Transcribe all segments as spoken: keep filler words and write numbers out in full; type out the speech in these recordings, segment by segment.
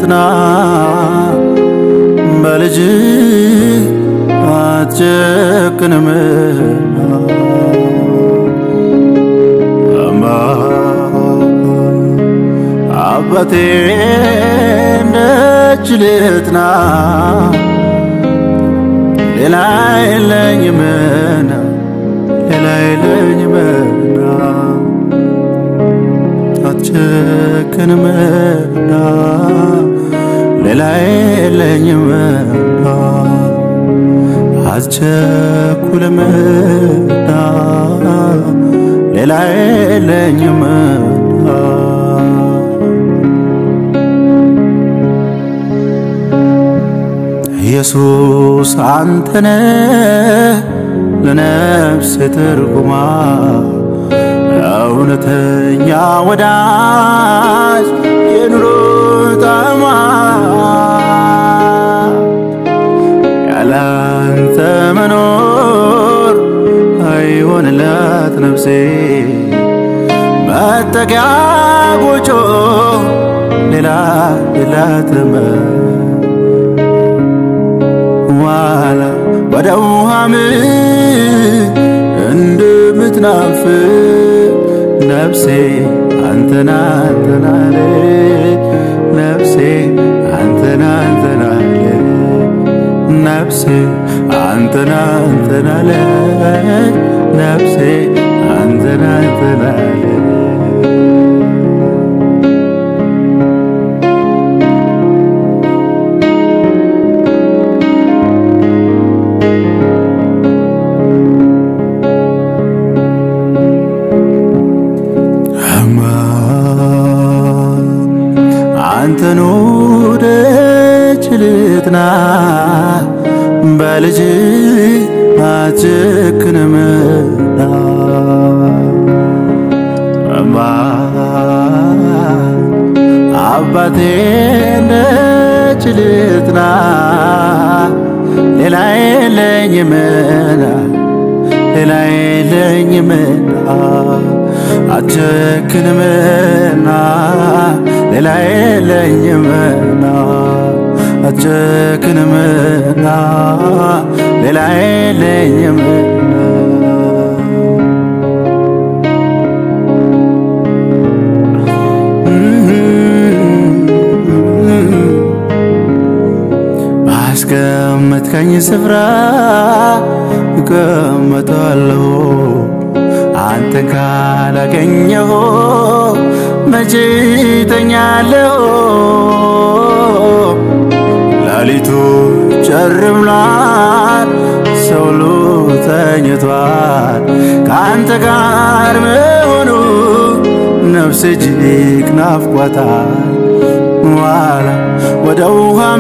ልጥና በልጅ አትጨክንም አማ አባቴ ደጅ ልጥና ሌላ የለኝምና ሌላ የለኝምና አትጨክንምና ሌላ የለኝምና አትቸኩልምና ሌላ የለኝምና ኢየሱስ አንተነ ለነፍሴ ትርጉማ እውነተኛ ወዳጅ የኑሮ ጣዕሟ ያላንተ መኖር አይሆንላት ነፍሴ መጠጊያ ጎጆ ሌላ የላትም ዋላ ወደ ውሃም እንደምትናፍቅ ነፍሴ አንተን አንተን አለች ነፍሴ አንተን አንተን አለች ነፍሴ አንተን አንተን አለች ነፍሴ አንተን አንተን አለች አንተን ወደጅ ልጥና በልጅ አትጨክንምና አማ አባቴ ደጅ ልጥና ሌላ የለኝምና ሌላ የለኝምና አትጨክንምና ሌላ የለኝምና አትጨክንምና ሌላ የለኝምና ባስቀመጥከኝ ስፍራ እቀመጣለሁ አንተን ካላገኘሁ መቼ እተኛለሁ ሌሊቱ ጨር ብሏል ሰው ሁሉ ተኝቷል ከአንተ ጋር መሆኑ ነፍሴ እጅግ ናፍቋታል ዋላ ወደ ውሃም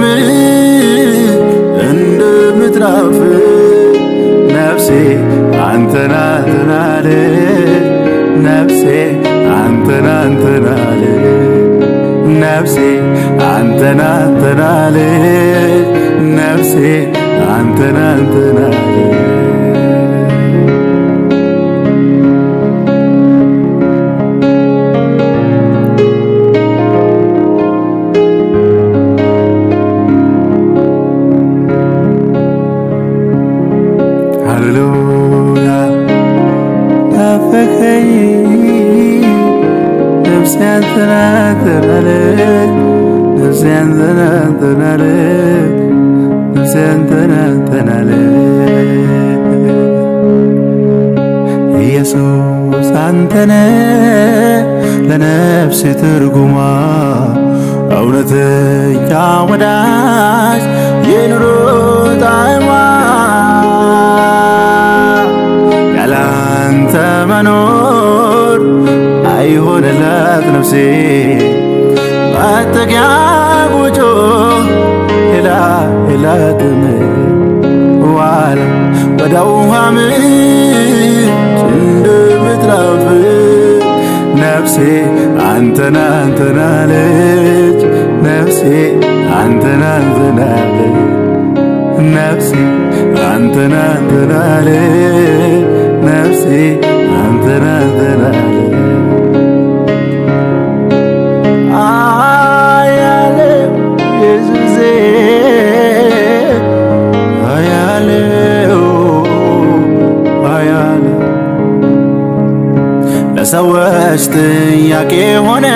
እንደምትናፍቅ ነፍሴ አንተን አንተን አለች ነፍሴ አንተን አንተን አለች ነፍሴ አንተን አንተን አለች ነፍሴ አንተን አንተን አለች ሃሌሉያ ናፈቀኝ ነፍሴ አንተን አንተን አለች ነፍሴ አንተን አንተን አለች ነፍሴ አንተን አንተን አለች ኢየሱስ አንተነ ለነፍሴ ትርጉማ እውነተኛ ወዳጅ የኑሮ ጣዕሟ ያላንተ መኖር አይሆንላት ነፍሴ መጠጊያ ጎጆ ሌላ የላትም ዋላ ወደ ውሃ ምንጭ እንደምትናፍቅ ነፍሴ አንተን አንተን አለች ነፍሴ አንተን አንተን አለች ነፍሴ አንተን አንተን አለች ነፍሴ አንተን አንተን አለች የሰዎች ጥያቄ ሆነ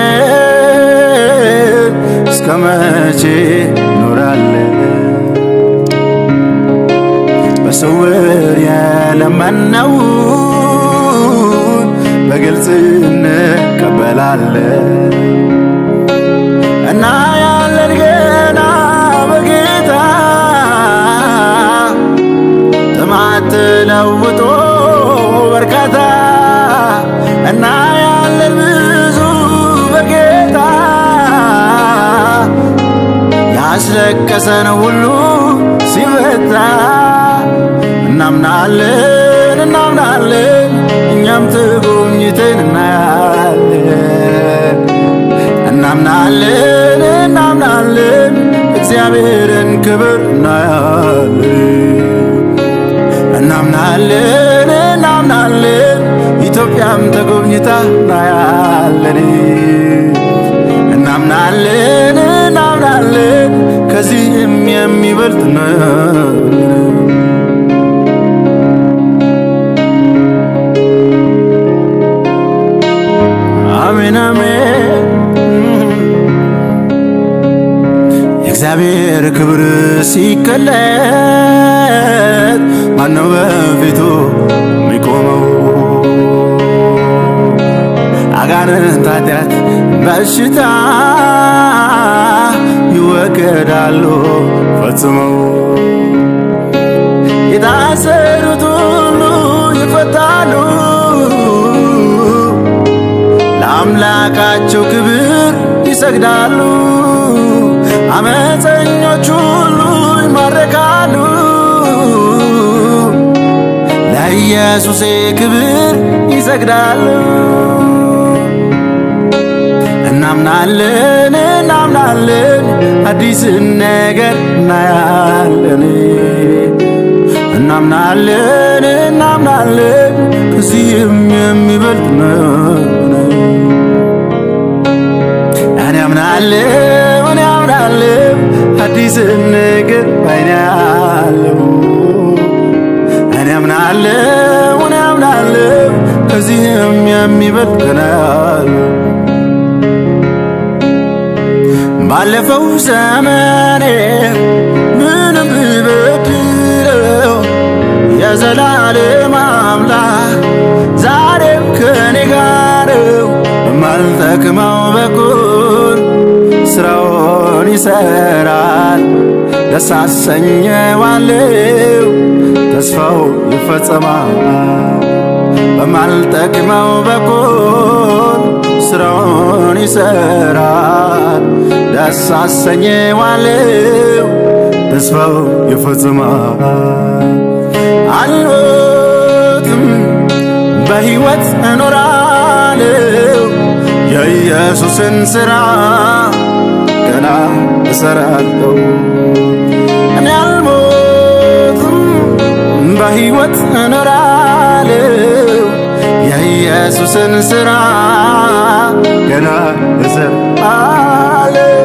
እስከመቼ ኖራለህ በስውር የለመነውን በግልጽ እንቀበላለን እና ያለን ገና በጌታ ጥማት ለውጦ በርካታ እና ያለን ብዙ በጌታ ያስለቀሰን ሁሉ ሲፈታ እናምናለን እናምናለን እኛም ተጎብኝተን እናያለን እናምናለን እናምናለን እግዚአብሔርን ክብር እናያለን እናምናለን እናምናለን ኢትዮጵያም ተጎብኝታ እናያለን እናምናለን እናምናለን ከዚህም የሚበልጥ እናያለን አሜን አሜን የእግዚአብሔር ክብር ሲገለጥ ማነው በፊቱ የሚቆመው አጋንንት ኃጢአት በሽታ ይወገዳሉ ፈጽመው የታሰሩት ሁሉ ይፈታሉ ለአምላካቸው ክብር ይሰግዳሉ አመፀኞች ሁሉ ይማረካሉ ለኢየሱስ ክብር ይሰግዳሉ እናምናለን እናምናለን አዲስ ነገር እናያለን እናምናለን እናምናለን ከዚህም የሚበልጥ ነው እኔ አምናለሁ እኔ አምናለሁ አዲስ ነገር ባይናለሁ እኔ አምናለሁ እኔ አምናለሁ ከዚህም የሚበልጥ ነው ባለፈው ዘመኔ ምንም ብበድለው የዘላለም አምላክ ዛሬም ከኔ ጋር በማልጠቅመው በኩል ስራውን ይሰራል ደስ አሰኘዋለሁ ተስፋው ይፈጸማል በማልጠቅመው በኩል ስራውን ይሰራል ደስ አሰኘዋለሁ ተስፋው ይፈጸማል አልሞትም በሕይወት እኖራለሁ የኢየሱስን ሥራ ገና እሰራለሁ እኔ አልሞትም በሕይወት እኖራለሁ የኢየሱስን ሥራ ገና እሰራለሁ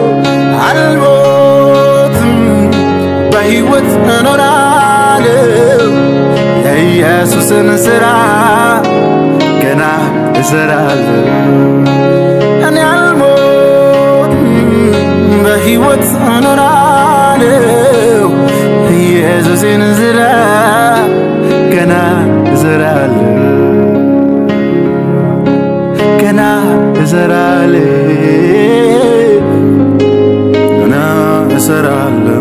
አልሞትም በሕይወት እኖራለሁ የኢየሱስን ሥራ ገና እሰራለሁ እኔ አልሞትም በሕይወት እኖራለሁ ኢየሱስን ሥራ ገና እሰራለሁ ገና እሰራለሁ ገና እሰራለሁ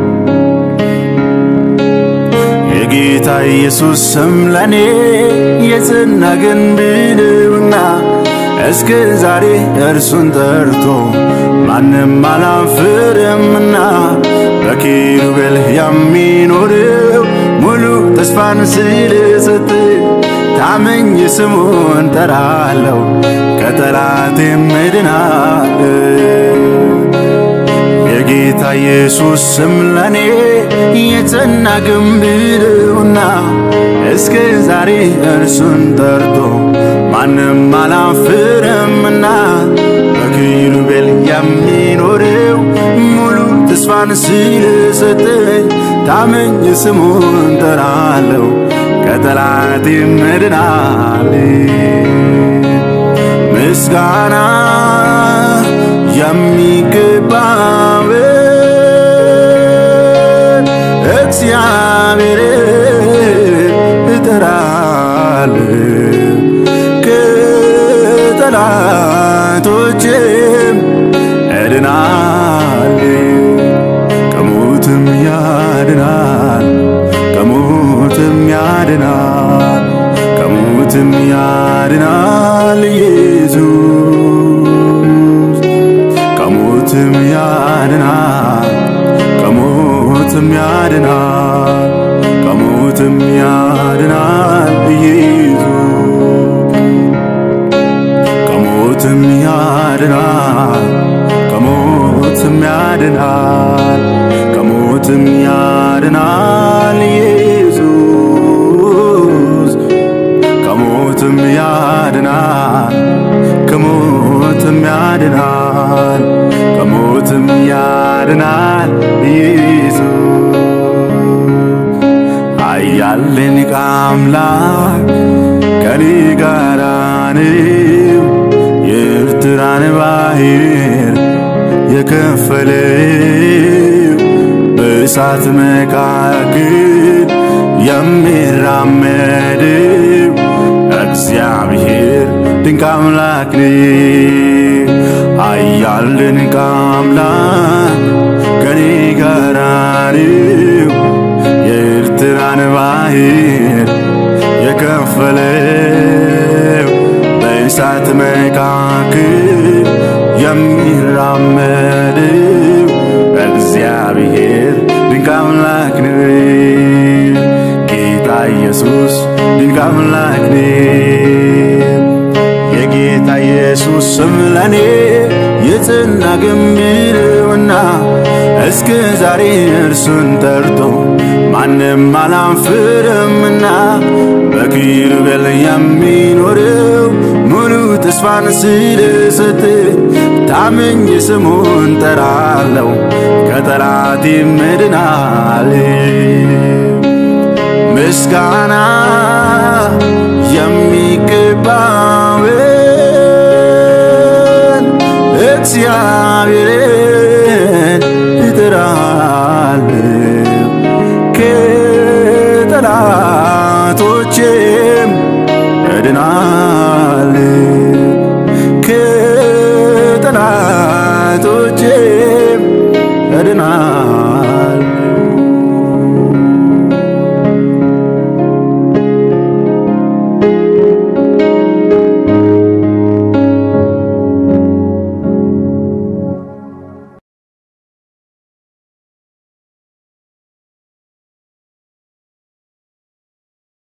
የጌታ ኢየሱስ ስም ለኔ የጸና ግንብ ነውና እስከ ዛሬ እርሱን ጠርቶ ማንም አላፈረምና በኪሩቤል የሚኖረው ሙሉ ተስፋን ስለሰጠ ታመኝ ስሙን ጠራለሁ ከጠላቴም እድናለሁ የጌታ ኢየሱስ ስም ለኔ የጸና ግንብ ነውና እስከ ዛሬ እርሱን ጠርቶ ማንም አላፈረምና በኪሩቤል የሚኖረው ሙሉ ተስፋን ስለሰጠኝ ታመኝ ስሙን ጠራለሁ ከጠላቴም እድናለሁ ምስጋና የሚገባውን እግዚአብሔርን እጠራለሁ ከጠላቶቼም እድናለሁ ከሞትም ያድናል ከሞትም ያድናል ከሞትም ያድናል ኢየሱስ ከሞትም ያድናል ከሞትም ያድናል ከሞትም ያድናል ኢየሱስ ከሞትም ያድናል ከሞትም ያድናል ከሞትም ያድናል ኢየሱስ ከሞትም ያድናል ከሞትም ያድናል ከሞትም ያድናል ኢየሱስ ኃያልን አምላክ ከኔ ጋር ነው የኤርትራን ባህር የከፈለው በእሳት መካከል የሚራመደው እግዚአብሔር ድንቅ አምላክ ነው ኃያል ድንቅ አምላክ ከኔ ጋር ነው የኤርትራን ባህር የከፈለው በእሳት መካከል የሚራመደው እግዚአብሔር ድንቅ አምላክ ነው ጌታ ኢየሱስ ድንቅ አምላክ ነው የጌታ ኢየሱስ ስም ለኔ የጸና ግንብ ነውና እስከ ዛሬ እርሱን ጠርቶ ማንም አላፈረምና በኪሩቤል የሚኖረው ሙሉ ተስፋን ስለሰጠ ታምኜ ስሙን ጠራለሁ ከጠላቴ እድናለሁ ምስጋና የሚገባውን እግዚአብሔርን እጠራለሁ ከጠላቶቼ